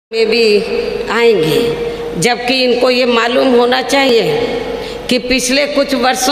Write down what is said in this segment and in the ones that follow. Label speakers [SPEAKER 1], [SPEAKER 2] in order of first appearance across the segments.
[SPEAKER 1] में भी आएंगे, जबकि इनको ये मालूम होना चाहिए कि पिछले कुछ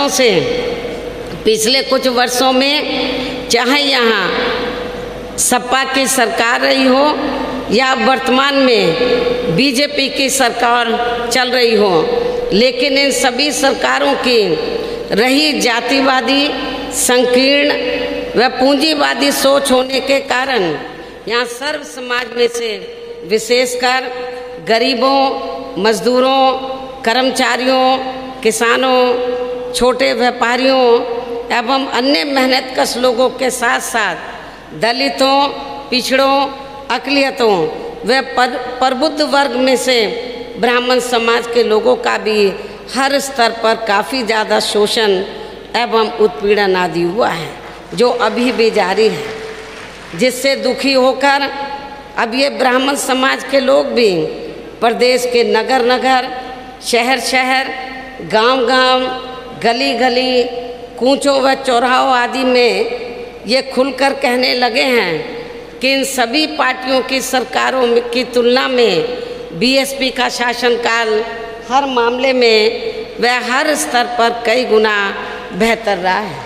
[SPEAKER 1] वर्षों में चाहे यहाँ सपा की सरकार रही हो या वर्तमान में बीजेपी की सरकार चल रही हो, लेकिन इन सभी सरकारों की रही जातिवादी, संकीर्ण व पूंजीवादी सोच होने के कारण यहाँ सर्व समाज में से विशेषकर गरीबों, मजदूरों, कर्मचारियों, किसानों, छोटे व्यापारियों एवं अन्य मेहनतकश लोगों के साथ साथ दलितों, पिछड़ों, अक़लियतों व प्रबुद्ध वर्ग में से ब्राह्मण समाज के लोगों का भी हर स्तर पर काफ़ी ज़्यादा शोषण एवं उत्पीड़न आदि हुआ है, जो अभी भी जारी है, जिससे दुखी होकर अब ये ब्राह्मण समाज के लोग भी प्रदेश के नगर नगर, शहर शहर, गांव गांव, गली गली, कूचों व चौराहों आदि में ये खुलकर कहने लगे हैं कि इन सभी पार्टियों की सरकारों की तुलना में बीएसपी का शासनकाल हर मामले में व हर स्तर पर कई गुना बेहतर रहा है।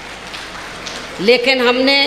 [SPEAKER 1] लेकिन हमने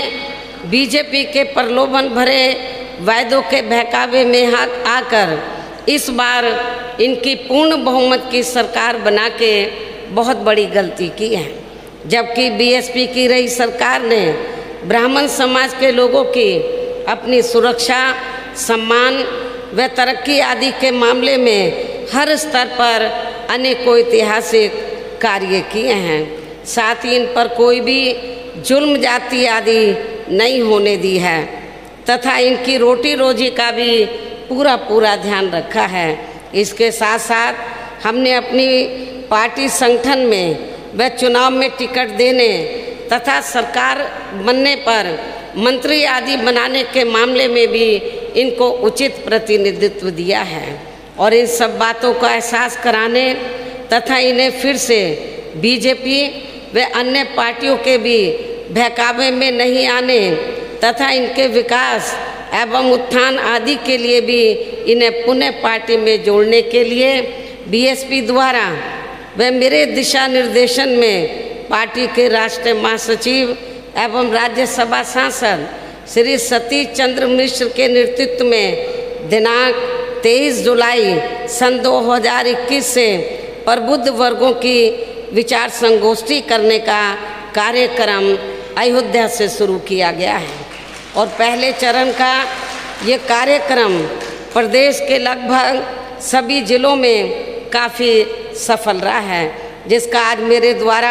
[SPEAKER 1] बीजेपी के प्रलोभन भरे वायदों के बहकावे में आकर इस बार इनकी पूर्ण बहुमत की सरकार बना के बहुत बड़ी गलती की है, जबकि बीएसपी की रही सरकार ने ब्राह्मण समाज के लोगों की अपनी सुरक्षा, सम्मान व तरक्की आदि के मामले में हर स्तर पर अनेकों ऐतिहासिक कार्य किए हैं। साथ ही इन पर कोई भी जुल्म जाति आदि नहीं होने दी है तथा इनकी रोटी रोजी का भी पूरा ध्यान रखा है। इसके साथ साथ हमने अपनी पार्टी संगठन में व चुनाव में टिकट देने तथा सरकार बनने पर मंत्री आदि बनाने के मामले में भी इनको उचित प्रतिनिधित्व दिया है और इन सब बातों का एहसास कराने तथा इन्हें फिर से बीजेपी व अन्य पार्टियों के भी बहकावे में नहीं आने तथा इनके विकास एवं उत्थान आदि के लिए भी इन्हें पुनः पार्टी में जोड़ने के लिए बीएसपी द्वारा व मेरे दिशा निर्देशन में पार्टी के राष्ट्रीय महासचिव एवं राज्यसभा सांसद श्री सतीश चंद्र मिश्र के नेतृत्व में दिनांक 23 जुलाई सन 2021 से प्रबुद्ध वर्गों की विचार संगोष्ठी करने का कार्यक्रम अयोध्या से शुरू किया गया है और पहले चरण का ये कार्यक्रम प्रदेश के लगभग सभी जिलों में काफ़ी सफल रहा है, जिसका आज मेरे द्वारा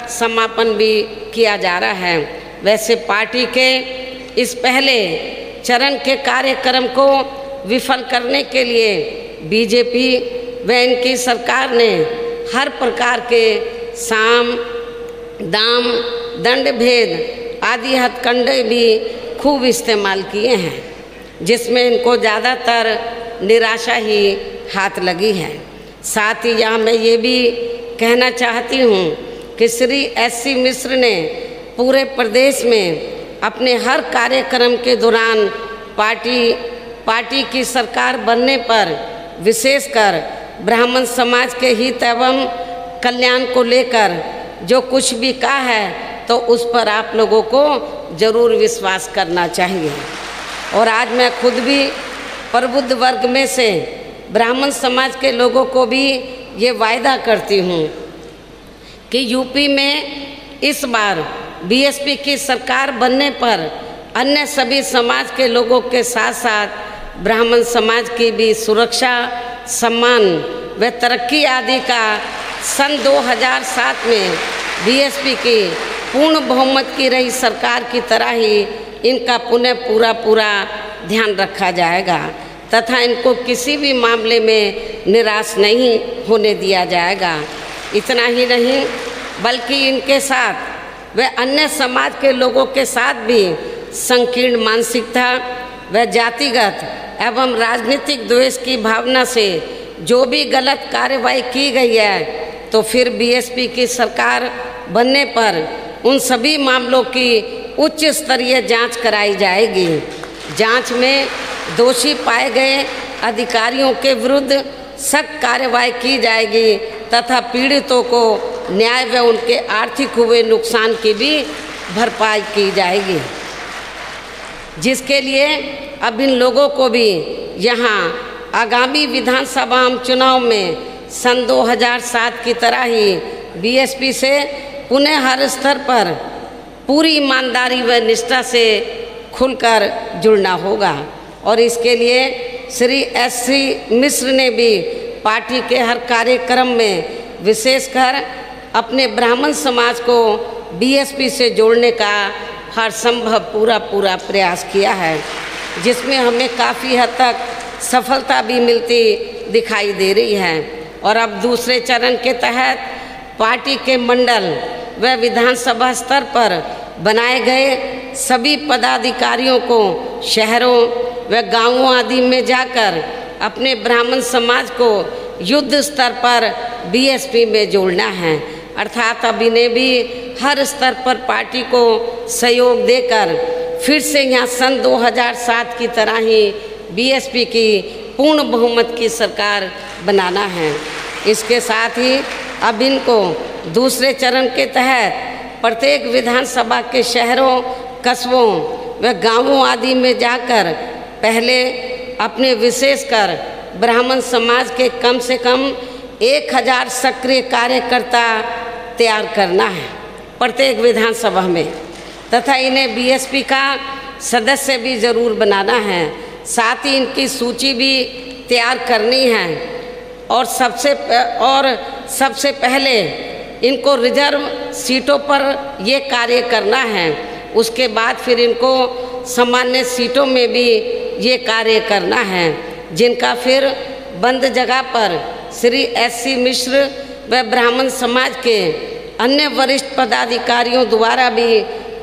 [SPEAKER 1] समापन भी किया जा रहा है। वैसे पार्टी के इस पहले चरण के कार्यक्रम को विफल करने के लिए बीजेपी व इनकी सरकार ने हर प्रकार के साम, दाम, दंड भेद आदि हथकंडे भी खूब इस्तेमाल किए हैं, जिसमें इनको ज़्यादातर निराशा ही हाथ लगी है। साथ ही यहाँ मैं ये भी कहना चाहती हूँ कि श्री एससी मिश्र ने पूरे प्रदेश में अपने हर कार्यक्रम के दौरान पार्टी की सरकार बनने पर विशेषकर ब्राह्मण समाज के हित एवं कल्याण को लेकर जो कुछ भी कहा है तो उस पर आप लोगों को ज़रूर विश्वास करना चाहिए। और आज मैं खुद भी प्रबुद्ध वर्ग में से ब्राह्मण समाज के लोगों को भी ये वायदा करती हूँ कि यूपी में इस बार बीएसपी की सरकार बनने पर अन्य सभी समाज के लोगों के साथ साथ ब्राह्मण समाज की भी सुरक्षा, सम्मान व तरक्की आदि का सन 2007 में बीएसपी की पूर्ण बहुमत की रही सरकार की तरह ही इनका पुनः पूरा ध्यान रखा जाएगा तथा इनको किसी भी मामले में निराश नहीं होने दिया जाएगा। इतना ही नहीं बल्कि इनके साथ व अन्य समाज के लोगों के साथ भी संकीर्ण मानसिकता व जातिगत एवं राजनीतिक द्वेष की भावना से जो भी गलत कार्रवाई की गई है तो फिर बीएसपी की सरकार बनने पर उन सभी मामलों की उच्च स्तरीय जांच कराई जाएगी। जांच में दोषी पाए गए अधिकारियों के विरुद्ध सख्त कार्रवाई की जाएगी तथा पीड़ितों को न्याय व उनके आर्थिक हुए नुकसान की भी भरपाई की जाएगी, जिसके लिए अब इन लोगों को भी यहाँ आगामी विधानसभा चुनाव में सन 2007 की तरह ही बीएसपी से पुनः हर स्तर पर पूरी ईमानदारी व निष्ठा से खुलकर जुड़ना होगा। और इसके लिए श्री एससी मिश्र ने भी पार्टी के हर कार्यक्रम में विशेषकर अपने ब्राह्मण समाज को बीएसपी से जोड़ने का हर संभव पूरा प्रयास किया है, जिसमें हमें काफ़ी हद तक सफलता भी मिलती दिखाई दे रही है। और अब दूसरे चरण के तहत पार्टी के मंडल व विधानसभा स्तर पर बनाए गए सभी पदाधिकारियों को शहरों व गांवों आदि में जाकर अपने ब्राह्मण समाज को युद्ध स्तर पर बीएसपी में जोड़ना है, अर्थात अब इन्हें भी हर स्तर पर पार्टी को सहयोग देकर फिर से यहाँ सन 2007 की तरह ही बीएसपी की पूर्ण बहुमत की सरकार बनाना है। इसके साथ ही अब इनको दूसरे चरण के तहत प्रत्येक विधानसभा के शहरों, कस्बों व गांवों आदि में जाकर पहले अपने विशेषकर ब्राह्मण समाज के कम से कम 1000 सक्रिय कार्यकर्ता तैयार करना है प्रत्येक विधानसभा में, तथा इन्हें बीएसपी का सदस्य भी ज़रूर बनाना है। साथ ही इनकी सूची भी तैयार करनी है और सबसे पहले इनको रिजर्व सीटों पर ये कार्य करना है। उसके बाद फिर इनको सामान्य सीटों में भी ये कार्य करना है, जिनका फिर बंद जगह पर श्री एससी मिश्र व ब्राह्मण समाज के अन्य वरिष्ठ पदाधिकारियों द्वारा भी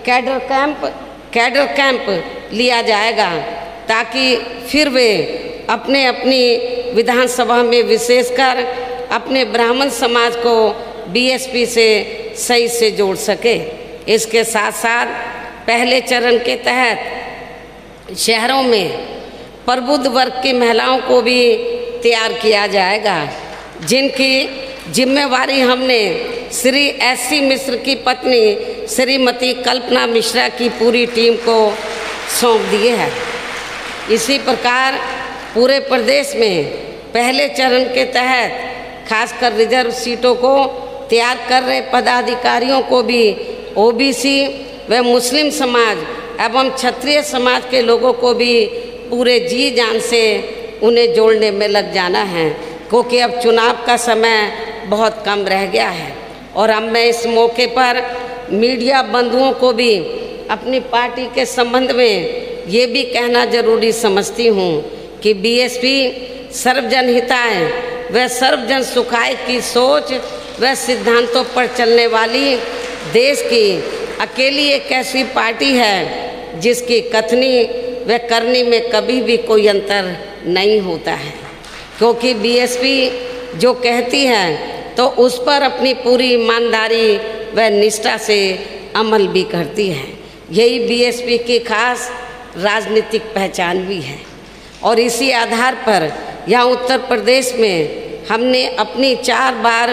[SPEAKER 1] कैडर कैंप लिया जाएगा, ताकि फिर वे अपनी विधानसभा में विशेषकर अपने ब्राह्मण समाज को बीएसपी से सही से जोड़ सके। इसके साथ साथ पहले चरण के तहत शहरों में प्रबुद्ध वर्ग की महिलाओं को भी तैयार किया जाएगा, जिनकी जिम्मेवारी हमने श्री एससी मिश्र की पत्नी श्रीमती कल्पना मिश्रा की पूरी टीम को सौंप दी है। इसी प्रकार पूरे प्रदेश में पहले चरण के तहत खासकर रिजर्व सीटों को तैयार कर रहे पदाधिकारियों को भी ओबीसी व मुस्लिम समाज एवं क्षत्रिय समाज के लोगों को भी पूरे जी जान से उन्हें जोड़ने में लग जाना है, क्योंकि अब चुनाव का समय बहुत कम रह गया है। और अब मैं इस मौके पर मीडिया बंधुओं को भी अपनी पार्टी के संबंध में ये भी कहना जरूरी समझती हूँ कि बीएसपी सर्वजन हिताय व सर्वजन सुखाय की सोच व सिद्धांतों पर चलने वाली देश की अकेली एक ऐसी पार्टी है जिसकी कथनी व करनी में कभी भी कोई अंतर नहीं होता है, क्योंकि बीएसपी जो कहती है तो उस पर अपनी पूरी ईमानदारी व निष्ठा से अमल भी करती है। यही बीएसपी की खास राजनीतिक पहचान भी है। और इसी आधार पर यहाँ उत्तर प्रदेश में हमने अपनी 4 बार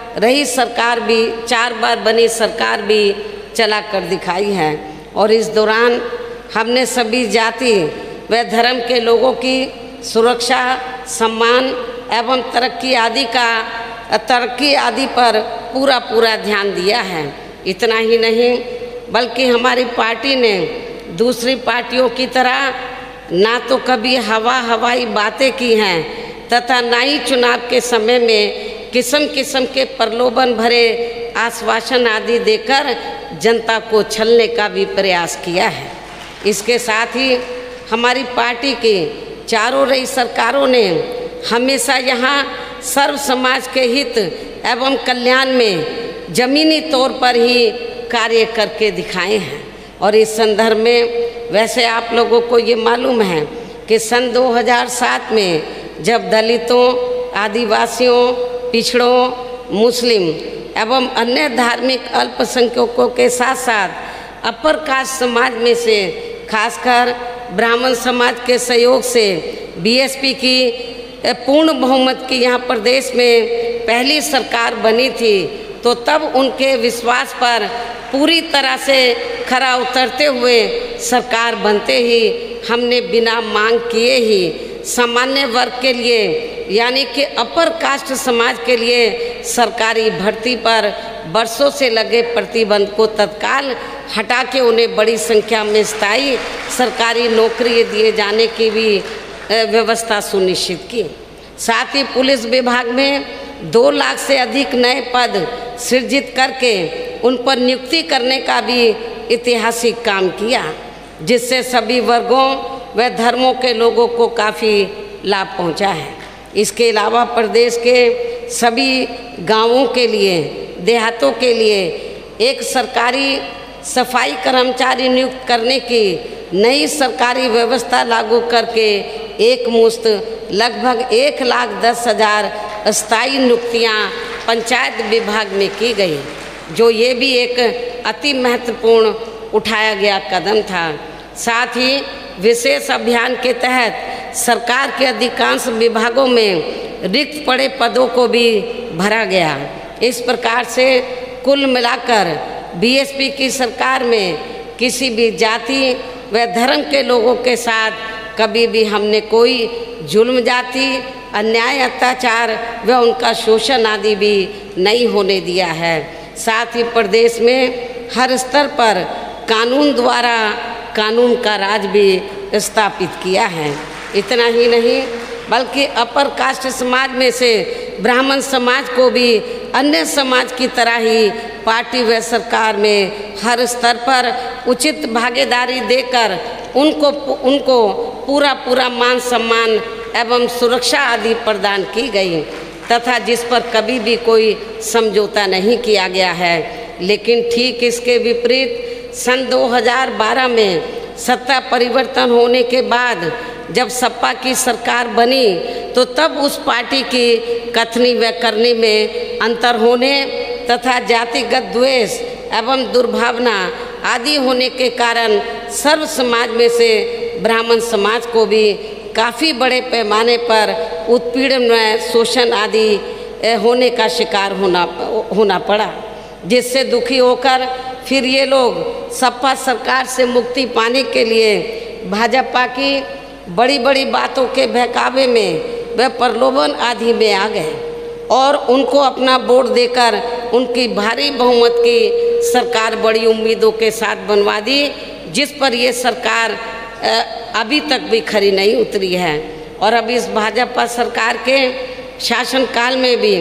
[SPEAKER 1] बनी सरकार भी चला कर दिखाई है। और इस दौरान हमने सभी जाति व धर्म के लोगों की सुरक्षा, सम्मान एवं तरक्की आदि पर पूरा ध्यान दिया है। इतना ही नहीं बल्कि हमारी पार्टी ने दूसरी पार्टियों की तरह ना तो कभी हवाई बातें की हैं तथा ना ही चुनाव के समय में किस्म के प्रलोभन भरे आश्वासन आदि देकर जनता को छलने का भी प्रयास किया है। इसके साथ ही हमारी पार्टी की चारों रही सरकारों ने हमेशा यहाँ सर्व समाज के हित एवं कल्याण में जमीनी तौर पर ही कार्य करके दिखाए हैं। और इस संदर्भ में वैसे आप लोगों को ये मालूम है कि सन 2007 में जब दलितों, आदिवासियों, पिछड़ों, मुस्लिम एवं अन्य धार्मिक अल्पसंख्यकों के साथ साथ अपर कास्ट समाज में से खासकर ब्राह्मण समाज के सहयोग से बीएसपी की पूर्ण बहुमत की यहाँ प्रदेश में पहली सरकार बनी थी, तो तब उनके विश्वास पर पूरी तरह से खरा उतरते हुए सरकार बनते ही हमने बिना मांग किए ही सामान्य वर्ग के लिए यानी कि अपर कास्ट समाज के लिए सरकारी भर्ती पर वर्षों से लगे प्रतिबंध को तत्काल हटा के उन्हें बड़ी संख्या में स्थायी सरकारी नौकरी दिए जाने की भी व्यवस्था सुनिश्चित की। साथ ही पुलिस विभाग में 2 लाख से अधिक नए पद सृजित करके उन पर नियुक्ति करने का भी ऐतिहासिक काम किया, जिससे सभी वर्गों व धर्मों के लोगों को काफ़ी लाभ पहुंचा है। इसके अलावा प्रदेश के सभी गांवों के लिए, देहातों के लिए एक सरकारी सफाई कर्मचारी नियुक्त करने की नई सरकारी व्यवस्था लागू करके एक मुश्त लगभग 1,10,000 स्थायी नियुक्तियाँ पंचायत विभाग में की गई, जो ये भी एक अति महत्वपूर्ण उठाया गया कदम था। साथ ही विशेष अभियान के तहत सरकार के अधिकांश विभागों में रिक्त पड़े पदों को भी भरा गया। इस प्रकार से कुल मिलाकर बीएसपी की सरकार में किसी भी जाति व धर्म के लोगों के साथ कभी भी हमने कोई जुल्म जाति, अन्याय, अत्याचार व उनका शोषण आदि भी नहीं होने दिया है। साथ ही प्रदेश में हर स्तर पर कानून द्वारा कानून का राज भी स्थापित किया है। इतना ही नहीं बल्कि अपर कास्ट समाज में से ब्राह्मण समाज को भी अन्य समाज की तरह ही पार्टी व सरकार में हर स्तर पर उचित भागीदारी देकर उनको पूरा मान सम्मान एवं सुरक्षा आदि प्रदान की गई तथा जिस पर कभी भी कोई समझौता नहीं किया गया है। लेकिन ठीक इसके विपरीत सन 2012 में सत्ता परिवर्तन होने के बाद जब सपा की सरकार बनी तो तब उस पार्टी की कथनी व करनी में अंतर होने तथा जातिगत द्वेष एवं दुर्भावना आदि होने के कारण सर्व समाज में से ब्राह्मण समाज को भी काफ़ी बड़े पैमाने पर उत्पीड़न व शोषण आदि होने का शिकार होना पड़ा, जिससे दुखी होकर फिर ये लोग सपा सरकार से मुक्ति पाने के लिए भाजपा की बड़ी बड़ी बातों के बहकावे में व प्रलोभन आदि में आ गए और उनको अपना वोट देकर उनकी भारी बहुमत की सरकार बड़ी उम्मीदों के साथ बनवा दी, जिस पर ये सरकार अभी तक भी खरी नहीं उतरी है। और अब इस भाजपा सरकार के शासनकाल में भी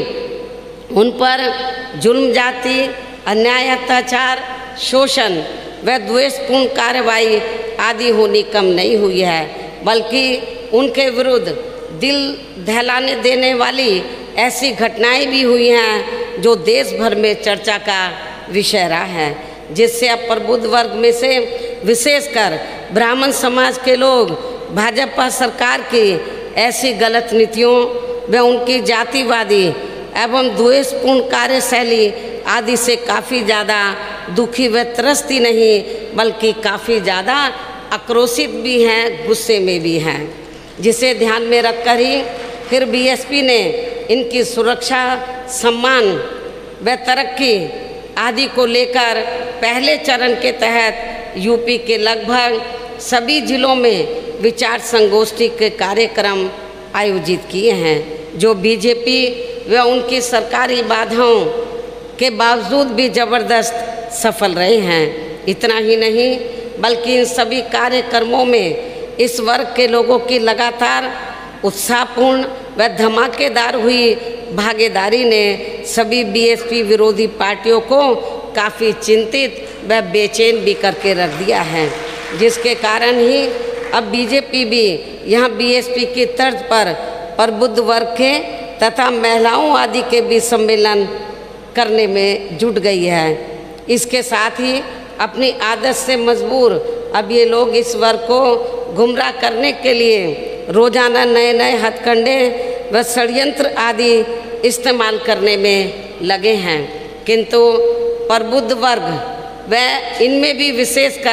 [SPEAKER 1] उन पर जुल्म जाति, अन्याय, अत्याचार, शोषण व द्वेषपूर्ण कार्रवाई आदि होनी कम नहीं हुई है, बल्कि उनके विरुद्ध दिल दहलाने देने वाली ऐसी घटनाएं भी हुई हैं जो देश भर में चर्चा का विषय रहा है, जिससे अब प्रबुद्ध वर्ग में से विशेषकर ब्राह्मण समाज के लोग भाजपा सरकार की ऐसी गलत नीतियों व उनकी जातिवादी एवं द्वेषपूर्ण कार्यशैली आदि से काफ़ी ज़्यादा दुखी व त्रस्त ही नहीं बल्कि काफ़ी ज़्यादा आक्रोशित भी हैं, गुस्से में भी हैं, जिसे ध्यान में रखकर ही फिर बीएसपी ने इनकी सुरक्षा, सम्मान व तरक्की आदि को लेकर पहले चरण के तहत यूपी के लगभग सभी जिलों में विचार संगोष्ठी के कार्यक्रम आयोजित किए हैं, जो बीजेपी व उनकी सरकारी बाधाओं के बावजूद भी ज़बरदस्त सफल रहे हैं। इतना ही नहीं बल्कि इन सभी कार्यक्रमों में इस वर्ग के लोगों की लगातार उत्साहपूर्ण व धमाकेदार हुई भागीदारी ने सभी बीएसपी विरोधी पार्टियों को काफ़ी चिंतित व बेचैन भी करके रख दिया है, जिसके कारण ही अब बीजेपी भी यहाँ बीएसपी की तर्ज पर प्रबुद्ध वर्ग के तथा महिलाओं आदि के भी सम्मेलन करने में जुट गई है। इसके साथ ही अपनी आदत से मजबूर अब ये लोग इस वर्ग को गुमराह करने के लिए रोजाना नए नए हथकंडे व षड्यंत्र आदि इस्तेमाल करने में लगे हैं, किंतु प्रबुद्ध वर्ग व इनमें भी विशेषकर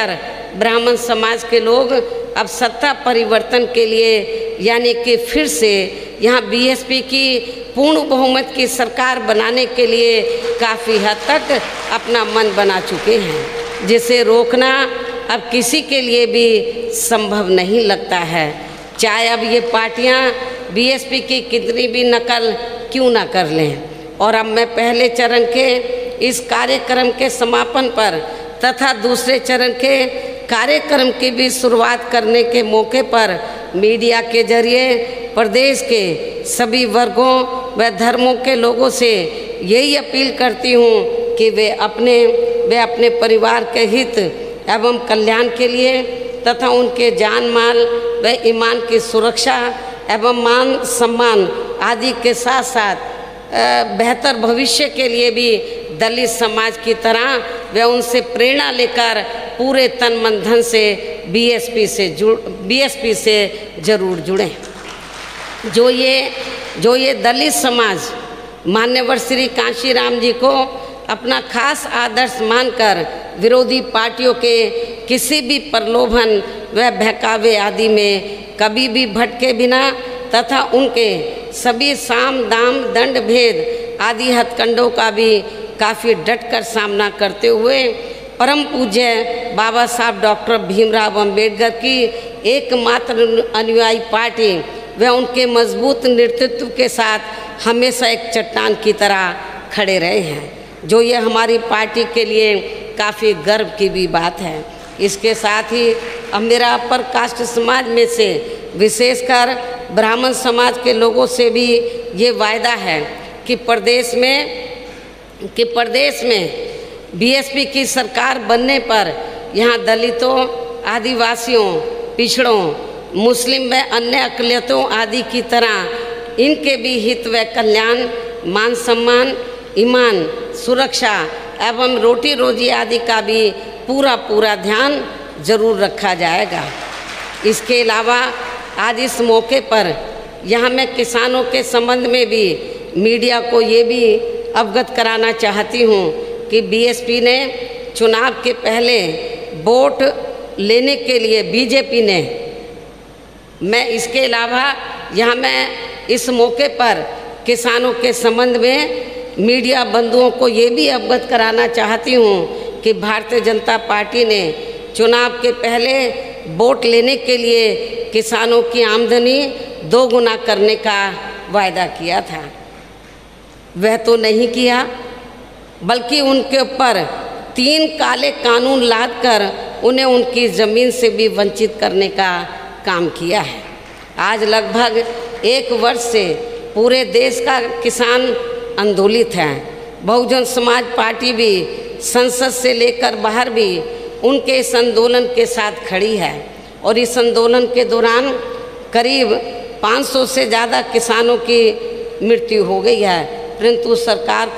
[SPEAKER 1] ब्राह्मण समाज के लोग अब सत्ता परिवर्तन के लिए यानी कि फिर से यहाँ बीएसपी की पूर्ण बहुमत की सरकार बनाने के लिए काफ़ी हद तक अपना मन बना चुके हैं, जिसे रोकना अब किसी के लिए भी संभव नहीं लगता है, चाहे अब ये पार्टियाँ बीएसपी की कितनी भी नकल क्यों ना कर लें। और अब मैं पहले चरण के इस कार्यक्रम के समापन पर तथा दूसरे चरण के कार्यक्रम की भी शुरुआत करने के मौके पर मीडिया के जरिए प्रदेश के सभी वर्गों व धर्मों के लोगों से यही अपील करती हूँ कि वे अपने परिवार के हित एवं कल्याण के लिए तथा उनके जान माल व ईमान की सुरक्षा एवं मान सम्मान आदि के साथ साथ बेहतर भविष्य के लिए भी दलित समाज की तरह वे उनसे प्रेरणा लेकर पूरे तन मन धन से बीएसपी से जरूर जुड़ें। जो ये दलित समाज मान्यवर श्री कांशीराम जी को अपना खास आदर्श मानकर विरोधी पार्टियों के किसी भी प्रलोभन व बहकावे आदि में कभी भी भटके बिना तथा उनके सभी साम दाम दंड भेद आदि हथकंडों का भी काफ़ी डटकर सामना करते हुए परम पूज्य बाबा साहब डॉक्टर भीमराव अंबेडकर की एकमात्र अनुयायी पार्टी व उनके मजबूत नेतृत्व के साथ हमेशा एक चट्टान की तरह खड़े रहे हैं, जो ये हमारी पार्टी के लिए काफ़ी गर्व की भी बात है। इसके साथ ही अब मेरा अपर कास्ट समाज में से विशेषकर ब्राह्मण समाज के लोगों से भी ये वायदा है कि प्रदेश में बीएसपी की सरकार बनने पर यहाँ दलितों, आदिवासियों, पिछड़ों, मुस्लिम व अन्य अक़लियतों आदि की तरह इनके भी हित व कल्याण, मान सम्मान, ईमान, सुरक्षा एवं रोटी रोजी आदि का भी पूरा ध्यान जरूर रखा जाएगा। इसके अलावा आज इस मौके पर यहाँ मैं किसानों के संबंध में भी मीडिया को ये भी अवगत कराना चाहती हूँ कि बीएसपी ने चुनाव के पहले वोट लेने के लिए बीजेपी ने, मैं इसके अलावा यहाँ मैं इस मौके पर किसानों के संबंध में मीडिया बंधुओं को ये भी अवगत कराना चाहती हूँ कि भारतीय जनता पार्टी ने चुनाव के पहले वोट लेने के लिए किसानों की आमदनी 2 गुना करने का वायदा किया था। वह तो नहीं किया, बल्कि उनके ऊपर 3 काले कानून लादकर उन्हें उनकी ज़मीन से भी वंचित करने का काम किया है। आज लगभग 1 वर्ष से पूरे देश का किसान आंदोलित है। बहुजन समाज पार्टी भी संसद से लेकर बाहर भी उनके इस आंदोलन के साथ खड़ी है और इस आंदोलन के दौरान करीब 500 से ज़्यादा किसानों की मृत्यु हो गई है, परंतु सरकार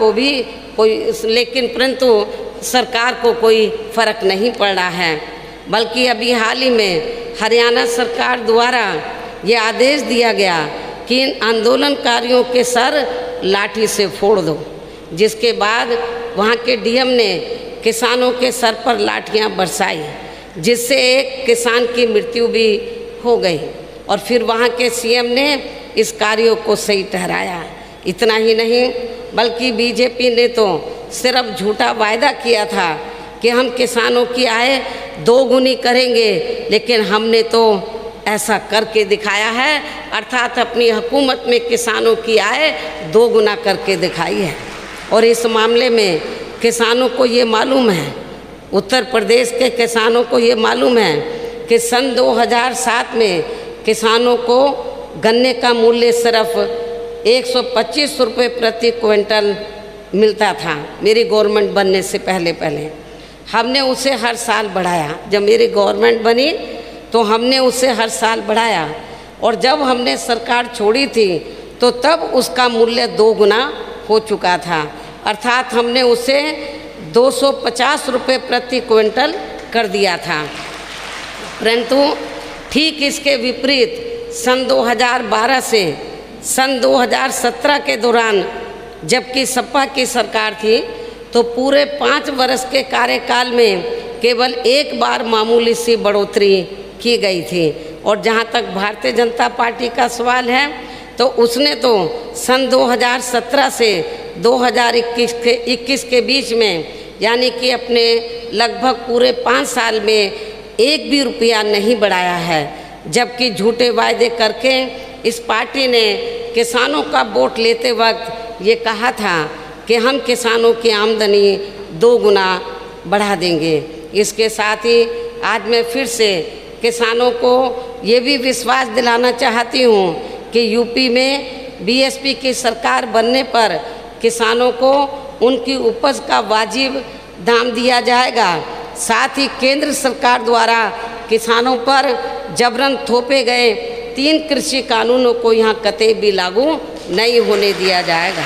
[SPEAKER 1] को कोई फ़र्क नहीं पड़ रहा है। बल्कि अभी हाल ही में हरियाणा सरकार द्वारा ये आदेश दिया गया कि इन आंदोलनकारियों के सर लाठी से फोड़ दो, जिसके बाद वहाँ के डीएम ने किसानों के सर पर लाठियाँ बरसाई, जिससे एक किसान की मृत्यु भी हो गई और फिर वहाँ के सीएम ने इस कार्यों को सही ठहराया। इतना ही नहीं, बल्कि बीजेपी ने तो सिर्फ झूठा वायदा किया था कि हम किसानों की आय 2 गुनी करेंगे, लेकिन हमने तो ऐसा करके दिखाया है, अर्थात अपनी हुकूमत में किसानों की आय 2 गुना करके दिखाई है। और इस मामले में किसानों को ये मालूम है, उत्तर प्रदेश के किसानों को ये मालूम है कि सन 2007 में किसानों को गन्ने का मूल्य सिर्फ 125 रुपये प्रति क्विंटल मिलता था। मेरी गवर्नमेंट बनने से पहले हमने उसे हर साल बढ़ाया। जब मेरी गवर्नमेंट बनी तो हमने उसे हर साल बढ़ाया, और जब हमने सरकार छोड़ी थी तो तब उसका मूल्य 2 गुना हो चुका था, अर्थात हमने उसे 250 रुपये प्रति क्विंटल कर दिया था। परंतु ठीक इसके विपरीत सन 2012 से सन 2017 के दौरान जबकि सपा की सरकार थी, तो पूरे 5 वर्ष के कार्यकाल में केवल एक बार मामूली सी बढ़ोतरी की गई थी। और जहाँ तक भारतीय जनता पार्टी का सवाल है तो उसने तो सन 2017 से 2021 के बीच में, यानी कि अपने लगभग पूरे 5 साल में एक भी रुपया नहीं बढ़ाया है। जबकि झूठे वायदे करके इस पार्टी ने किसानों का वोट लेते वक्त ये कहा था कि हम किसानों की आमदनी 2 गुना बढ़ा देंगे। इसके साथ ही आज मैं फिर से किसानों को ये भी विश्वास दिलाना चाहती हूँ कि यूपी में बीएसपी की सरकार बनने पर किसानों को उनकी उपज का वाजिब दाम दिया जाएगा। साथ ही केंद्र सरकार द्वारा किसानों पर जबरन थोपे गए 3 कृषि कानूनों को यहाँ कतई भी लागू नहीं होने दिया जाएगा।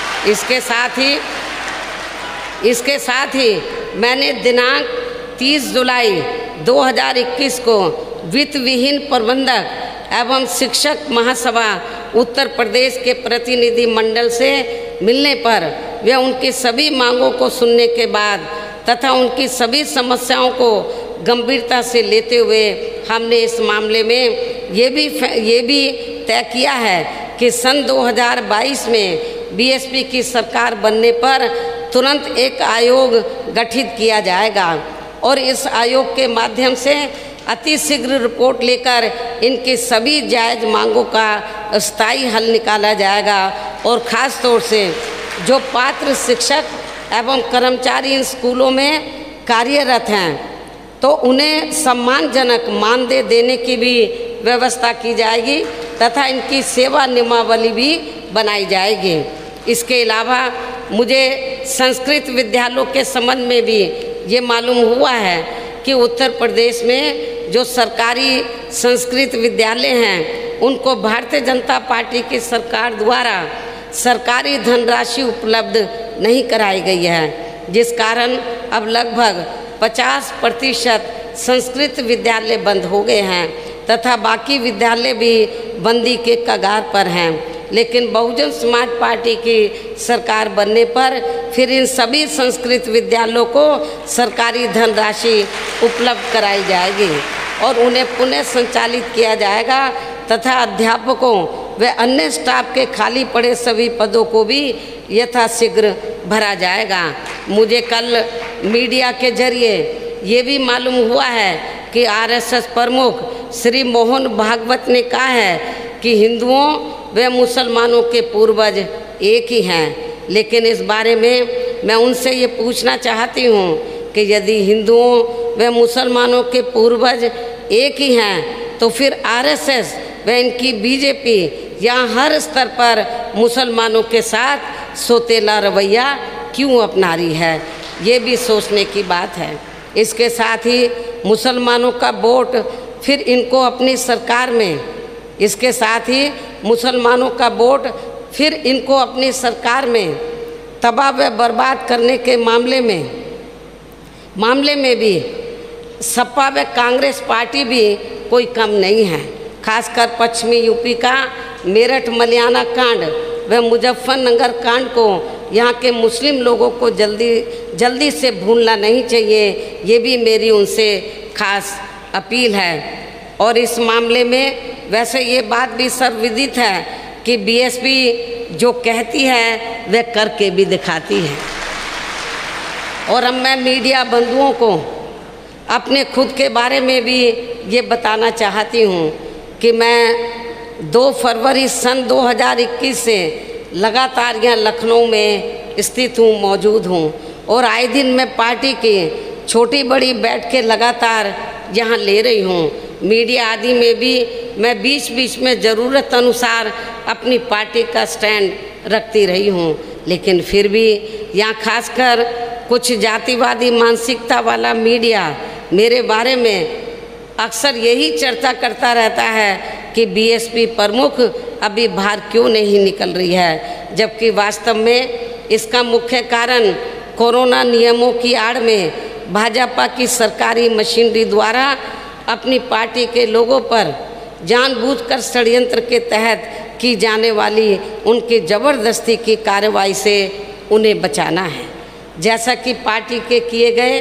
[SPEAKER 1] इसके साथ ही मैंने दिनांक 30 जुलाई 2021 को वित्त विहीन प्रबंधक एवं शिक्षक महासभा उत्तर प्रदेश के प्रतिनिधि मंडल से मिलने पर वे उनकी सभी मांगों को सुनने के बाद तथा उनकी सभी समस्याओं को गंभीरता से लेते हुए हमने इस मामले में ये भी तय किया है कि सन 2022 में बीएसपी की सरकार बनने पर तुरंत एक आयोग गठित किया जाएगा और इस आयोग के माध्यम से अतिशीघ्र रिपोर्ट लेकर इनकी सभी जायज़ मांगों का स्थायी हल निकाला जाएगा। और ख़ास तौर से जो पात्र शिक्षक एवं कर्मचारी इन स्कूलों में कार्यरत हैं तो उन्हें सम्मानजनक मानदेय देने की भी व्यवस्था की जाएगी तथा इनकी सेवा नियमावली भी बनाई जाएगी। इसके अलावा मुझे संस्कृत विद्यालयों के संबंध में भी ये मालूम हुआ है कि उत्तर प्रदेश में जो सरकारी संस्कृत विद्यालय हैं उनको भारतीय जनता पार्टी की सरकार द्वारा सरकारी धनराशि उपलब्ध नहीं कराई गई है, जिस कारण अब लगभग 50% संस्कृत विद्यालय बंद हो गए हैं तथा बाकी विद्यालय भी बंदी के कगार पर हैं। लेकिन बहुजन समाज पार्टी की सरकार बनने पर फिर इन सभी संस्कृत विद्यालयों को सरकारी धनराशि उपलब्ध कराई जाएगी और उन्हें पुनः संचालित किया जाएगा तथा अध्यापकों व अन्य स्टाफ के खाली पड़े सभी पदों को भी यथाशीघ्र भरा जाएगा। मुझे कल मीडिया के जरिए ये भी मालूम हुआ है कि आरएसएस प्रमुख श्री मोहन भागवत ने कहा है कि हिंदुओं व मुसलमानों के पूर्वज एक ही हैं। लेकिन इस बारे में मैं उनसे ये पूछना चाहती हूँ कि यदि हिंदुओं व मुसलमानों के पूर्वज एक ही हैं तो फिर आरएसएस व इनकी बीजेपी यहाँ हर स्तर पर मुसलमानों के साथ सौतेला रवैया क्यों अपना रही है, ये भी सोचने की बात है। इसके साथ ही मुसलमानों का वोट फिर इनको अपनी सरकार में तबाह व बर्बाद करने के मामले में भी सपा व कांग्रेस पार्टी भी कोई कम नहीं है। खासकर पश्चिमी यूपी का मेरठ मलियाना कांड व मुजफ्फरनगर कांड को यहाँ के मुस्लिम लोगों को जल्दी से भूलना नहीं चाहिए, ये भी मेरी उनसे खास अपील है। और इस मामले में वैसे ये बात भी सर्वविदित है कि बीएसपी जो कहती है वह करके भी दिखाती है। और अब मैं मीडिया बंधुओं को अपने खुद के बारे में भी ये बताना चाहती हूँ कि मैं 2 फरवरी सन 2021 से लगातार यहाँ लखनऊ में स्थित हूँ, मौजूद हूँ और आए दिन मैं पार्टी की छोटी बड़ी बैठकें लगातार यहाँ ले रही हूँ। मीडिया आदि में भी मैं बीच बीच में ज़रूरत अनुसार अपनी पार्टी का स्टैंड रखती रही हूँ। लेकिन फिर भी यहाँ खासकर कुछ जातिवादी मानसिकता वाला मीडिया मेरे बारे में अक्सर यही चर्चा करता रहता है कि बीएसपी प्रमुख अभी बाहर क्यों नहीं निकल रही है, जबकि वास्तव में इसका मुख्य कारण कोरोना नियमों की आड़ में भाजपा की सरकारी मशीनरी द्वारा अपनी पार्टी के लोगों पर जानबूझकर षड्यंत्र के तहत की जाने वाली उनकी ज़बरदस्ती की कार्रवाई से उन्हें बचाना है। जैसा कि पार्टी के किए गए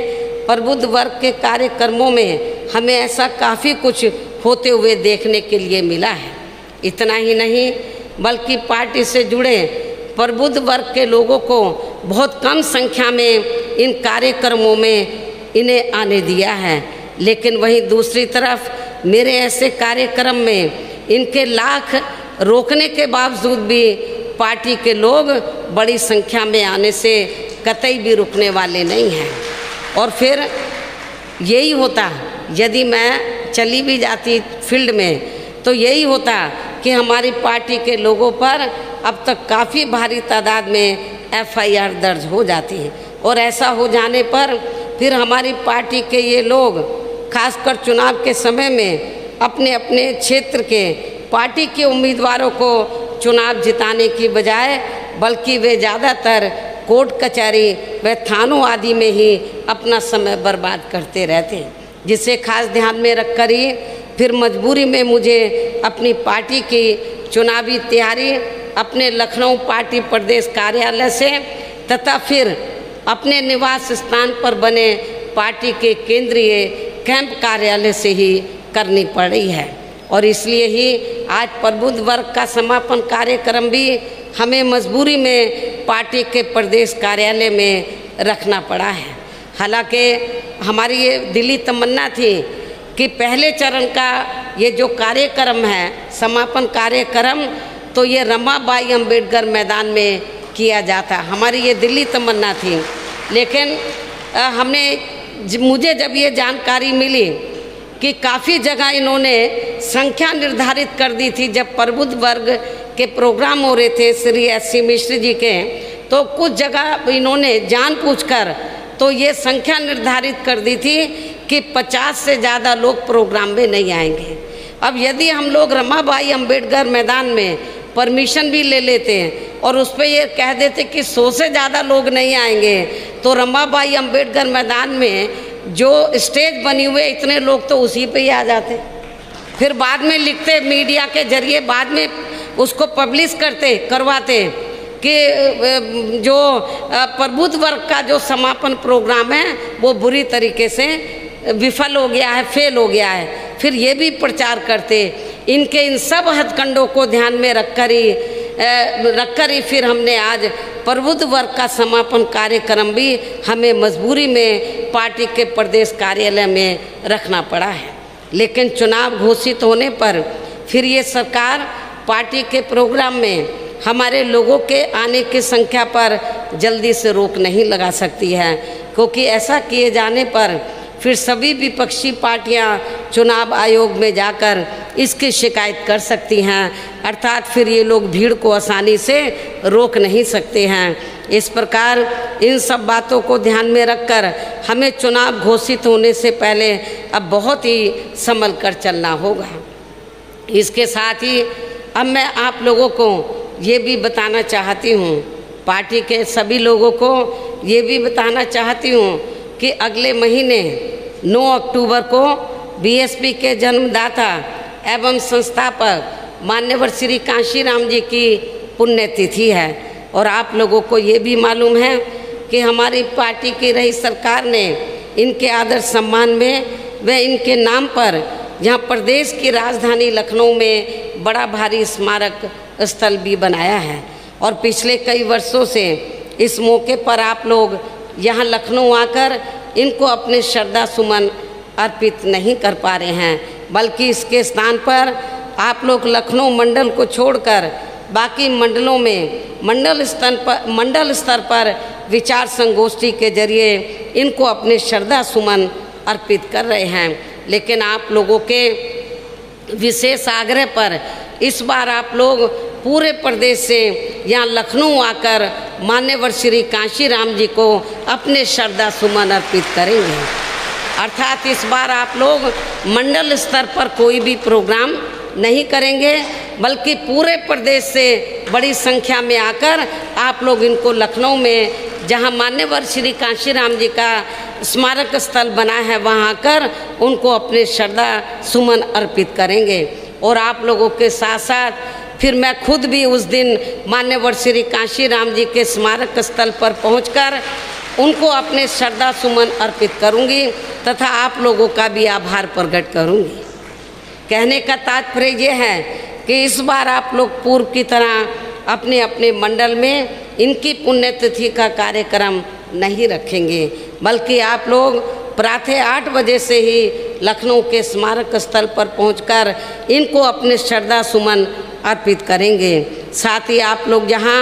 [SPEAKER 1] प्रबुद्ध वर्ग के कार्यक्रमों में हमें ऐसा काफ़ी कुछ होते हुए देखने के लिए मिला है। इतना ही नहीं बल्कि पार्टी से जुड़े प्रबुद्ध वर्ग के लोगों को बहुत कम संख्या में इन कार्यक्रमों में इन्हें आने दिया है। लेकिन वहीं दूसरी तरफ मेरे ऐसे कार्यक्रम में इनके लाख रोकने के बावजूद भी पार्टी के लोग बड़ी संख्या में आने से कतई भी रुकने वाले नहीं हैं। और फिर यही होता, यदि मैं चली भी जाती फील्ड में तो यही होता कि हमारी पार्टी के लोगों पर अब तक काफ़ी भारी तादाद में FIR दर्ज हो जाती है। और ऐसा हो जाने पर फिर हमारी पार्टी के ये लोग खासकर चुनाव के समय में अपने अपने क्षेत्र के पार्टी के उम्मीदवारों को चुनाव जिताने की बजाय बल्कि वे ज़्यादातर कोर्ट कचहरी व थानों आदि में ही अपना समय बर्बाद करते रहते हैं, जिसे खास ध्यान में रखकर ही फिर मजबूरी में मुझे अपनी पार्टी की चुनावी तैयारी अपने लखनऊ पार्टी प्रदेश कार्यालय से तथा फिर अपने निवास स्थान पर बने पार्टी के केंद्रीय कैंप कार्यालय से ही करनी पड़ी है। और इसलिए ही आज प्रबुद्ध वर्ग का समापन कार्यक्रम भी हमें मजबूरी में पार्टी के प्रदेश कार्यालय में रखना पड़ा है। हालांकि हमारी ये दिली तमन्ना थी कि पहले चरण का ये जो कार्यक्रम है समापन कार्यक्रम तो ये रमाबाई अंबेडकर मैदान में किया जाता, हमारी ये दिली तमन्ना थी। लेकिन मुझे जब ये जानकारी मिली कि काफ़ी जगह इन्होंने संख्या निर्धारित कर दी थी, जब प्रबुद्ध वर्ग के प्रोग्राम हो रहे थे श्री SC मिश्र जी के, तो कुछ जगह इन्होंने जानबूझकर तो ये संख्या निर्धारित कर दी थी कि 50 से ज़्यादा लोग प्रोग्राम में नहीं आएंगे। अब यदि हम लोग रमाबाई अंबेडकर मैदान में परमिशन भी ले लेते हैं और उस पर ये कह देते कि 100 से ज़्यादा लोग नहीं आएंगे, तो रमाबाई अंबेडकर मैदान में जो स्टेज बनी हुई इतने लोग तो उसी पे ही आ जाते, फिर बाद में लिखते मीडिया के जरिए बाद में उसको पब्लिश करवाते कि जो प्रबुद्ध वर्ग का जो समापन प्रोग्राम है वो बुरी तरीके से विफल हो गया है, फेल हो गया है। फिर ये भी प्रचार करते। इनके इन सब हथकंडों को ध्यान में रखकर ही फिर हमने आज प्रबुद्ध वर्ग का समापन कार्यक्रम भी हमें मजबूरी में पार्टी के प्रदेश कार्यालय में रखना पड़ा है। लेकिन चुनाव घोषित होने पर फिर ये सरकार पार्टी के प्रोग्राम में हमारे लोगों के आने की संख्या पर जल्दी से रोक नहीं लगा सकती है, क्योंकि ऐसा किए जाने पर फिर सभी विपक्षी पार्टियां चुनाव आयोग में जाकर इसकी शिकायत कर सकती हैं, अर्थात फिर ये लोग भीड़ को आसानी से रोक नहीं सकते हैं। इस प्रकार इन सब बातों को ध्यान में रखकर हमें चुनाव घोषित होने से पहले अब बहुत ही संभल कर चलना होगा। इसके साथ ही अब मैं आप लोगों को ये भी बताना चाहती हूँ, पार्टी के सभी लोगों को ये भी बताना चाहती हूँ कि अगले महीने 9 अक्टूबर को BSP के जन्मदाता एवं संस्थापक मान्यवर श्री कांशीराम जी की पुण्यतिथि है। और आप लोगों को ये भी मालूम है कि हमारी पार्टी की रही सरकार ने इनके आदर सम्मान में व इनके नाम पर यहाँ प्रदेश की राजधानी लखनऊ में बड़ा भारी स्मारक स्थल भी बनाया है। और पिछले कई वर्षों से इस मौके पर आप लोग यहाँ लखनऊ आकर इनको अपने श्रद्धा सुमन अर्पित नहीं कर पा रहे हैं, बल्कि इसके स्थान पर आप लोग लखनऊ मंडल को छोड़कर बाकी मंडलों में मंडल स्तर पर विचार संगोष्ठी के जरिए इनको अपने श्रद्धा सुमन अर्पित कर रहे हैं। लेकिन आप लोगों के विशेष आग्रह पर इस बार आप लोग पूरे प्रदेश से यहाँ लखनऊ आकर मान्यवर श्री कांशीराम जी को अपने श्रद्धा सुमन अर्पित करेंगे। अर्थात इस बार आप लोग मंडल स्तर पर कोई भी प्रोग्राम नहीं करेंगे, बल्कि पूरे प्रदेश से बड़ी संख्या में आकर आप लोग इनको लखनऊ में जहाँ मान्यवर श्री कांशीराम जी का स्मारक स्थल बना है वहाँ आकर उनको अपने श्रद्धा सुमन अर्पित करेंगे। और आप लोगों के साथ साथ फिर मैं खुद भी उस दिन मान्यवर श्री कांशीराम जी के स्मारक स्थल पर पहुंचकर उनको अपने श्रद्धा सुमन अर्पित करूंगी तथा आप लोगों का भी आभार प्रकट करूंगी। कहने का तात्पर्य ये है कि इस बार आप लोग पूर्व की तरह अपने अपने मंडल में इनकी पुण्यतिथि का कार्यक्रम नहीं रखेंगे, बल्कि आप लोग प्रातः 8 बजे से ही लखनऊ के स्मारक स्थल पर पहुंचकर इनको अपने श्रद्धा सुमन अर्पित करेंगे। साथ ही आप लोग यहाँ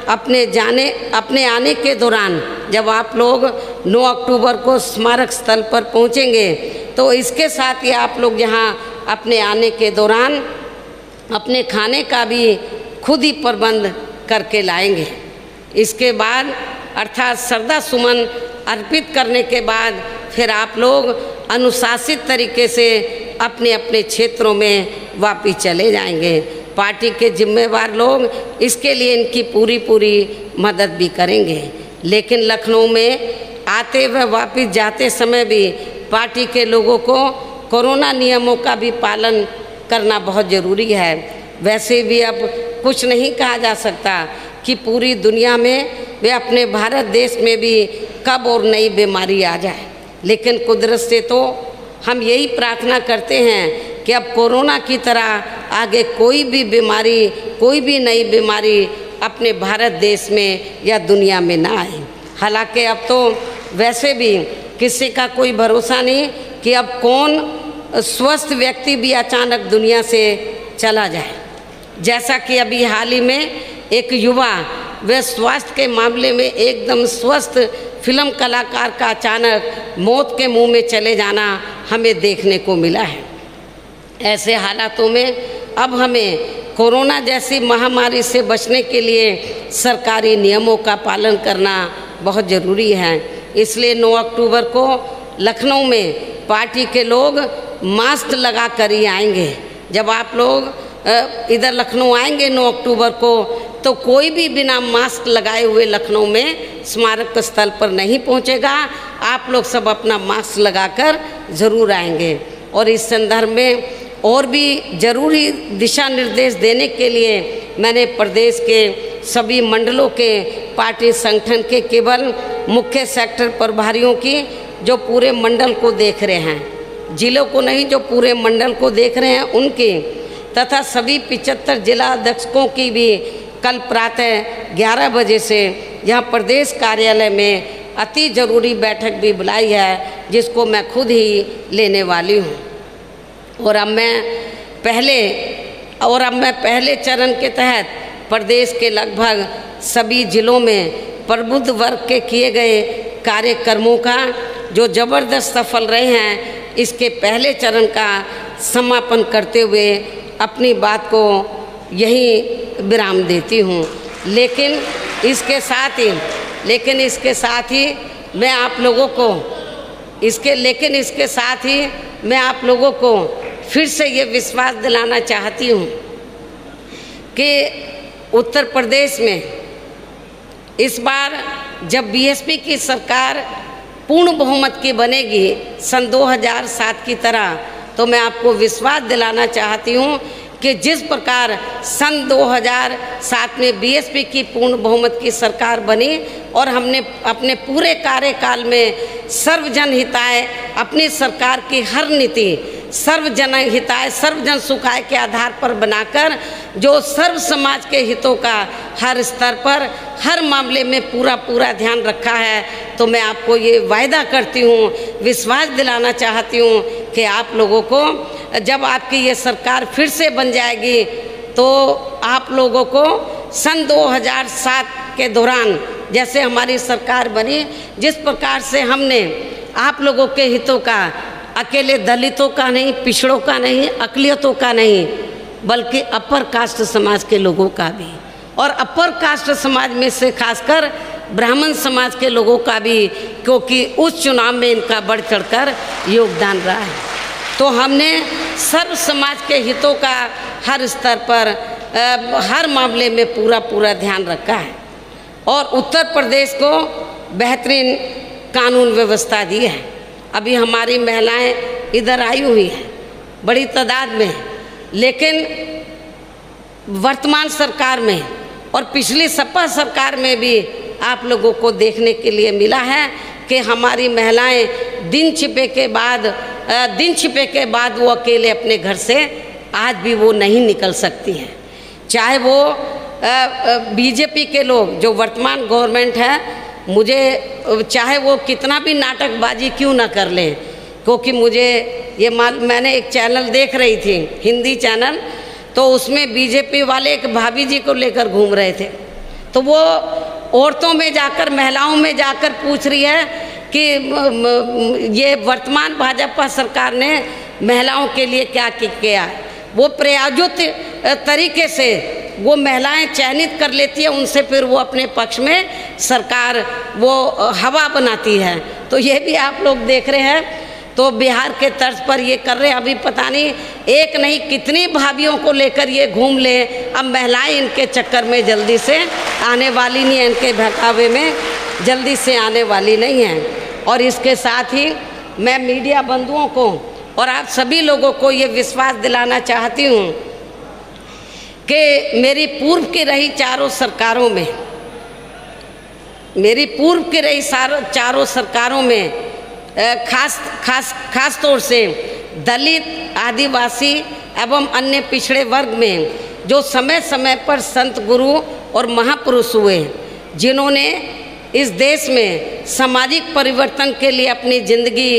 [SPEAKER 1] अपने आने के दौरान जब आप लोग 9 अक्टूबर को स्मारक स्थल पर पहुँचेंगे तो इसके साथ ही आप लोग यहाँ अपने आने के दौरान अपने खाने का भी खुद ही प्रबंध करके लाएंगे। इसके बाद अर्थात श्रद्धा सुमन अर्पित करने के बाद फिर आप लोग अनुशासित तरीके से अपने अपने क्षेत्रों में वापस चले जाएंगे। पार्टी के जिम्मेवार लोग इसके लिए इनकी पूरी मदद भी करेंगे। लेकिन लखनऊ में आते व वापस जाते समय भी पार्टी के लोगों को कोरोना नियमों का भी पालन करना बहुत ज़रूरी है। वैसे भी अब कुछ नहीं कहा जा सकता कि पूरी दुनिया में वे अपने भारत देश में भी कब और नई बीमारी आ जाए, लेकिन कुदरत से तो हम यही प्रार्थना करते हैं कि अब कोरोना की तरह आगे कोई भी बीमारी, कोई भी नई बीमारी अपने भारत देश में या दुनिया में ना आए। हालांकि अब तो वैसे भी किसी का कोई भरोसा नहीं कि अब कौन स्वस्थ व्यक्ति भी अचानक दुनिया से चला जाए। जैसा कि अभी हाल ही में एक युवा व स्वास्थ्य के मामले में एकदम स्वस्थ फिल्म कलाकार का अचानक मौत के मुंह में चले जाना हमें देखने को मिला है। ऐसे हालातों में अब हमें कोरोना जैसी महामारी से बचने के लिए सरकारी नियमों का पालन करना बहुत ज़रूरी है। इसलिए 9 अक्टूबर को लखनऊ में पार्टी के लोग मास्क लगा कर ही आएंगे। जब आप लोग इधर लखनऊ आएंगे 9 अक्टूबर को तो कोई भी बिना मास्क लगाए हुए लखनऊ में स्मारक स्थल पर नहीं पहुंचेगा। आप लोग सब अपना मास्क लगाकर ज़रूर आएंगे। और इस संदर्भ में और भी ज़रूरी दिशा निर्देश देने के लिए मैंने प्रदेश के सभी मंडलों के पार्टी संगठन के केवल मुख्य सेक्टर प्रभारियों की, जो पूरे मंडल को देख रहे हैं, जिलों को नहीं, जो पूरे मंडल को देख रहे हैं उनकी, तथा सभी 75 जिला अध्यक्षों की भी कल प्रातः 11 बजे से यहाँ प्रदेश कार्यालय में अति ज़रूरी बैठक भी बुलाई है, जिसको मैं खुद ही लेने वाली हूँ। और अब मैं पहले चरण के तहत प्रदेश के लगभग सभी जिलों में प्रबुद्ध वर्ग के किए गए कार्यक्रमों का जो ज़बरदस्त सफल रहे हैं, इसके पहले चरण का समापन करते हुए अपनी बात को यही विराम देती हूँ। लेकिन इसके साथ ही मैं आप लोगों को फिर से ये विश्वास दिलाना चाहती हूँ कि उत्तर प्रदेश में इस बार जब बीएसपी की सरकार पूर्ण बहुमत की बनेगी सन 2007 की तरह, तो मैं आपको विश्वास दिलाना चाहती हूँ कि जिस प्रकार सन 2007 में बीएसपी की पूर्ण बहुमत की सरकार बनी और हमने अपने पूरे कार्यकाल में सर्वजन हिताय अपनी सरकार की हर नीति सर्वजन हिताय सर्वजन सुखाय के आधार पर बनाकर जो सर्व समाज के हितों का हर स्तर पर हर मामले में पूरा ध्यान रखा है, तो मैं आपको ये वायदा करती हूँ, विश्वास दिलाना चाहती हूँ कि आप लोगों को जब आपकी ये सरकार फिर से बन जाएगी तो आप लोगों को सन 2007 के दौरान जैसे हमारी सरकार बनी, जिस प्रकार से हमने आप लोगों के हितों का, अकेले दलितों का नहीं, पिछड़ों का नहीं, अक़लियतों का नहीं, बल्कि अपर कास्ट समाज के लोगों का भी, और अपर कास्ट समाज में से खासकर ब्राह्मण समाज के लोगों का भी, क्योंकि उस चुनाव में इनका बढ़ चढ़कर योगदान रहा है। तो हमने सर्व समाज के हितों का हर स्तर पर हर मामले में पूरा ध्यान रखा है और उत्तर प्रदेश को बेहतरीन कानून व्यवस्था दी है। अभी हमारी महिलाएं इधर आई हुई हैं बड़ी तादाद में, लेकिन वर्तमान सरकार में और पिछली सपा सरकार में भी आप लोगों को देखने के लिए मिला है कि हमारी महिलाएं दिन छिपे के बाद वो अकेले अपने घर से आज भी वो नहीं निकल सकती हैं। चाहे वो बीजेपी के लोग जो वर्तमान गवर्नमेंट है, मुझे चाहे वो कितना भी नाटकबाजी क्यों ना कर लें, क्योंकि मुझे ये मैंने एक चैनल देख रही थी, हिंदी चैनल, तो उसमें बीजेपी वाले एक भाभी जी को लेकर घूम रहे थे। तो वो औरतों में जाकर, महिलाओं में जाकर पूछ रही है कि ये वर्तमान भाजपा सरकार ने महिलाओं के लिए क्या किया। वो प्रायोजित तरीके से वो महिलाएं चयनित कर लेती है, उनसे फिर वो अपने पक्ष में सरकार वो हवा बनाती है। तो ये भी आप लोग देख रहे हैं। तो बिहार के तर्ज पर ये कर रहे हैं। अभी पता नहीं एक नहीं कितनी भाभीियों को लेकर ये घूम ले। अब महिलाएं इनके चक्कर में जल्दी से आने वाली नहीं है, इनके बहकावे में जल्दी से आने वाली नहीं है। और इसके साथ ही मैं मीडिया बंधुओं को और आप सभी लोगों को ये विश्वास दिलाना चाहती हूँ कि मेरी पूर्व की रही चारों सरकारों में, चारों सरकारों में खास तौर से दलित, आदिवासी एवं अन्य पिछड़े वर्ग में जो समय समय पर संत गुरु और महापुरुष हुए, जिन्होंने इस देश में सामाजिक परिवर्तन के लिए अपनी जिंदगी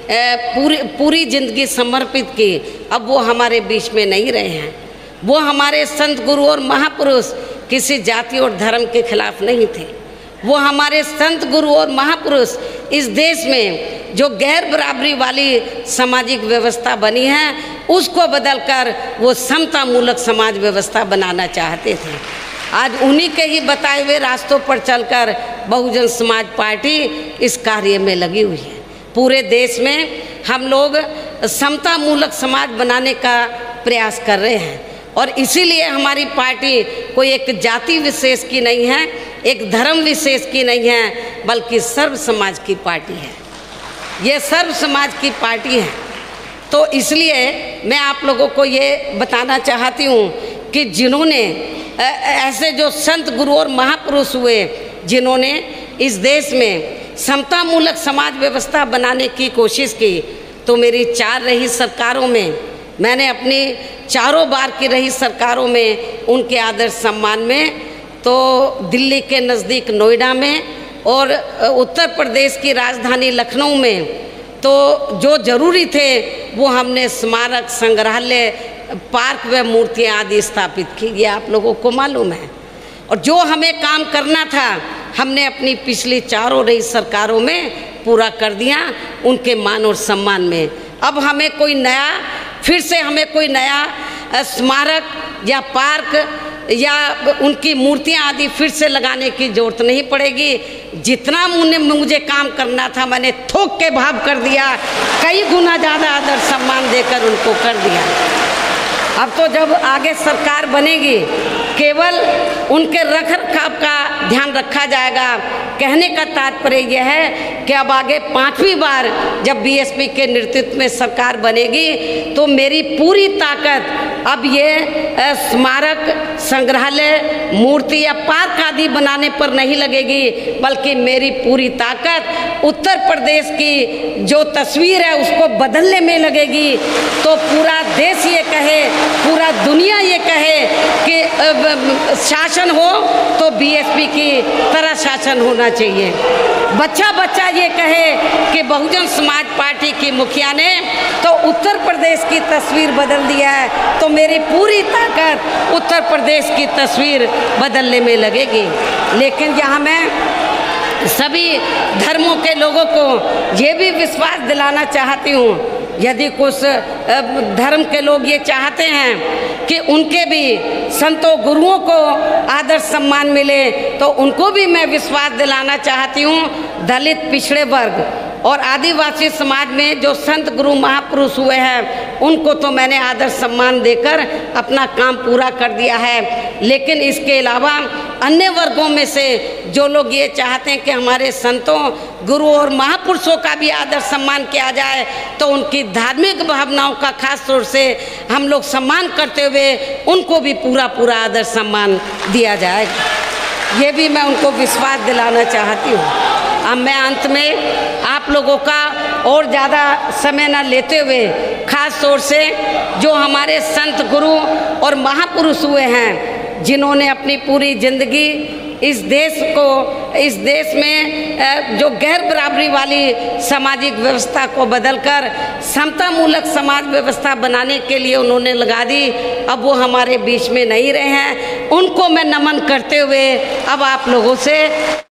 [SPEAKER 1] पूरी जिंदगी समर्पित की, अब वो हमारे बीच में नहीं रहे हैं। वो हमारे संत गुरु और महापुरुष किसी जाति और धर्म के खिलाफ नहीं थे। वो हमारे संत गुरु और महापुरुष इस देश में जो गैर बराबरी वाली सामाजिक व्यवस्था बनी है, उसको बदलकर वो समतामूलक समाज व्यवस्था बनाना चाहते थे। आज उन्हीं के ही बताए हुए रास्तों पर चलकर बहुजन समाज पार्टी इस कार्य में लगी हुई है। पूरे देश में हम लोग समतामूलक समाज बनाने का प्रयास कर रहे हैं और इसीलिए हमारी पार्टी कोई एक जाति विशेष की नहीं है, एक धर्म विशेष की नहीं है, बल्कि सर्व समाज की पार्टी है। ये सर्व समाज की पार्टी है। तो इसलिए मैं आप लोगों को ये बताना चाहती हूँ कि जिन्होंने ऐसे जो संत गुरु और महापुरुष हुए, जिन्होंने इस देश में समतामूलक समाज व्यवस्था बनाने की कोशिश की, तो मेरी 4 रही सरकारों में मैंने अपनी चारों बार की रही सरकारों में उनके आदर सम्मान में, तो दिल्ली के नज़दीक नोएडा में और उत्तर प्रदेश की राजधानी लखनऊ में तो जो ज़रूरी थे वो हमने स्मारक, संग्रहालय, पार्क व मूर्तियाँ आदि स्थापित की। ये आप लोगों को मालूम है। और जो हमें काम करना था हमने अपनी पिछली 4 रही सरकारों में पूरा कर दिया, उनके मान और सम्मान में। अब हमें कोई नया, फिर से हमें कोई नया स्मारक या पार्क या उनकी मूर्तियां आदि फिर से लगाने की जरूरत नहीं पड़ेगी। जितना मुझे काम करना था मैंने थोक के भाव कर दिया, कई गुना ज़्यादा आदर सम्मान देकर उनको कर दिया। अब तो जब आगे सरकार बनेगी केवल उनके रख रखाव का ध्यान रखा जाएगा। कहने का तात्पर्य यह है कि अब आगे 5वीं बार जब बीएसपी के नेतृत्व में सरकार बनेगी तो मेरी पूरी ताकत अब ये स्मारक, संग्रहालय, मूर्ति या पार्क आदि बनाने पर नहीं लगेगी, बल्कि मेरी पूरी ताकत उत्तर प्रदेश की जो तस्वीर है उसको बदलने में लगेगी। तो पूरा देश ये कहे, पूरा दुनिया ये कहे कि शासन हो तो बीएसपी की तरह शासन होना चाहिए। बच्चा बच्चा ये कहे कि बहुजन समाज पार्टी की मुखिया ने तो उत्तर प्रदेश की तस्वीर बदल दिया है, तो मेरी पूरी ताकत उत्तर प्रदेश की तस्वीर बदलने में लगेगी। लेकिन यहाँ मैं सभी धर्मों के लोगों को ये भी विश्वास दिलाना चाहती हूँ, यदि कुछ धर्म के लोग ये चाहते हैं कि उनके भी संतों गुरुओं को आदर सम्मान मिले, तो उनको भी मैं विश्वास दिलाना चाहती हूँ। दलित, पिछड़े वर्ग और आदिवासी समाज में जो संत गुरु महापुरुष हुए हैं उनको तो मैंने आदर सम्मान देकर अपना काम पूरा कर दिया है। लेकिन इसके अलावा अन्य वर्गों में से जो लोग ये चाहते हैं कि हमारे संतों, गुरु और महापुरुषों का भी आदर सम्मान किया जाए, तो उनकी धार्मिक भावनाओं का खास तौर से हम लोग सम्मान करते हुए उनको भी पूरा आदर सम्मान दिया जाएगा। ये भी मैं उनको विश्वास दिलाना चाहती हूँ। अब मैं अंत में आप लोगों का और ज़्यादा समय न लेते हुए खास तौर से जो हमारे संत गुरु और महापुरुष हुए हैं, जिन्होंने अपनी पूरी जिंदगी इस देश में जो गैर बराबरी वाली सामाजिक व्यवस्था को बदलकर समतामूलक समाज व्यवस्था बनाने के लिए उन्होंने लगा दी, अब वो हमारे बीच में नहीं रहे हैं। उनको मैं नमन करते हुए अब आप लोगों से